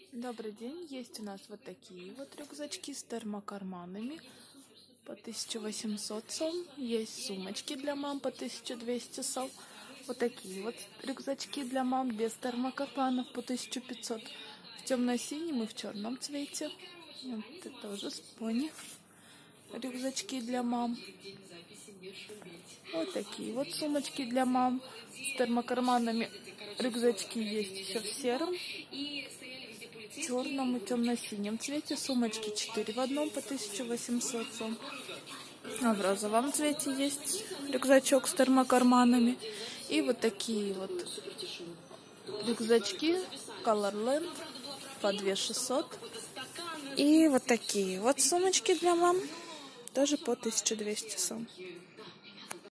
Добрый день, есть у нас вот такие вот рюкзачки с термокарманами по 1800 сом. Есть сумочки для мам по 1200 сом. Вот такие вот рюкзачки для мам без термокарманов по 1500. В темно-синем и в черном цвете. Вот это тоже с пони. Рюкзачки для мам. Вот такие вот сумочки для мам с термокарманами. Рюкзачки есть еще в сером, черном и темно-синем цвете. Сумочки 4 в одном по 1800 сом. А в розовом цвете есть рюкзачок с термокарманами. И вот такие вот рюкзачки Colorland по 2600. И вот такие вот сумочки для мам тоже по 1200 сом.